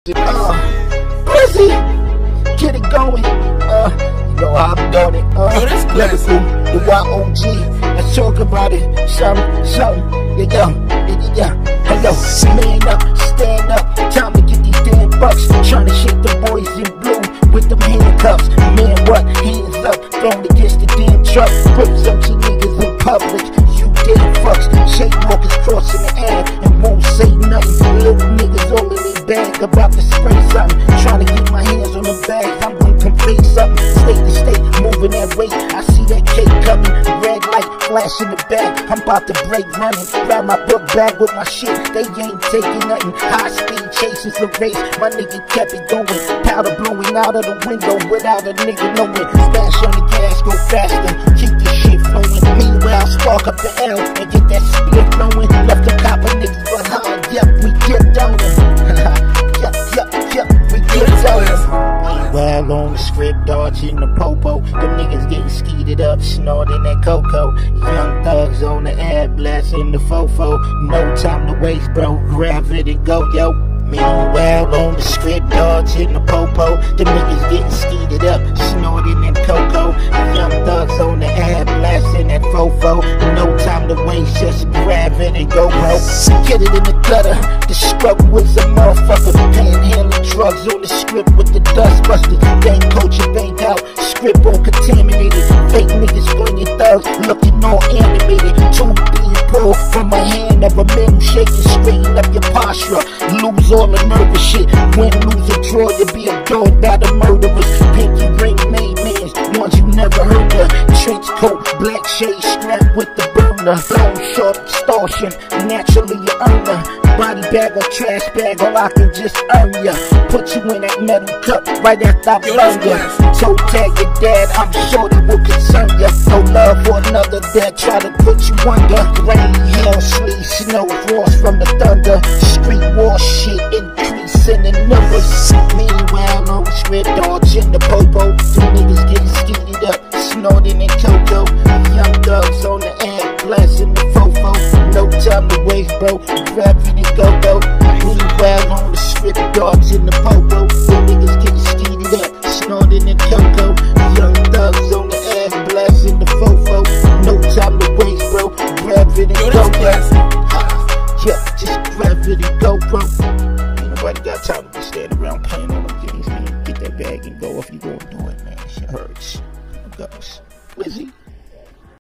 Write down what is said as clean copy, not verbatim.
Busy, get it going. You know how I'm doing it. Lyrical, the YOG. Let's talk about it. Something. Yeah. Hello, man up, stand up. Time to get these damn bucks. Trying to shake the boys in blue with them handcuffs. Man, what? Hands up, thrown against the damn truck. Rips up to niggas in public. You damn fucks. Shake walkers crossing the air and won't say nothing. Little niggas all in their bag about to spray something. Trying to get my hands on the bag. I'm gonna convey something. State to state, moving that way. I see that cake coming. Red light flash in the back. I'm about to break running. Grab my book bag with my shit. They ain't taking nothing. High speed chases the race. My nigga kept it going. Powder blowing out of the window without a nigga knowing. Smash on the gas, go faster. Keep the shit flowing. Meanwhile, spark up the L and get that split flowing. Left the copper niggas behind. Yep, we get on it. Yep, we get on it. Well, on the script, dodging the popo. Them niggas getting skeeted up, snorting that cocoa. Young thugs on the air, blasting the fofo. No time to waste, bro. Grab it and go, yo. Meanwhile, on the script, dodging the popo. Them niggas getting skeeted up, snorting that cocoa. Young thugs on the air, blasting that fofo. No time to waste, just grab it and go, bro. Get it in the gutter. The struggle is a motherfucker. Panhandling drugs on the script with the dust busters. Bank coach and bank out. Script all contaminated. Fake niggas bringing thugs, looking all animated. Two being pulled from my hand of a man shaking, straighten up your posture. Lose all the nervous shit. Win, lose or draw, you be adored by the murderers. Pinky ring made mans, ones you never heard of. Trench coat, black shade, strapped with the burner. Blown short, extortion, naturally you earn her. Body bag or trash bag, all I can just earn ya. Put you in that metal cup right after I burn ya. Toe tag your dad, I'm sure that will concern ya. No love for another that try to put you under. Rain, hail, sleet, snow, frost from the thunder. Street war shit increasing in numbers. Meanwhile, no script, dodging the popo. Two niggas getting skeeted up, snorting in cocoa. Young thugs on the air, blasting the fofo. No time to waste, bro. Grab it and go. Meanwhile, on the script, dogs in the popo. The niggas getting skeeted up, snorting in cocoa. Young thugs on the air, blasting the fofo. No time to waste, bro. Grab it and go. Yeah, just grab it and go, bro.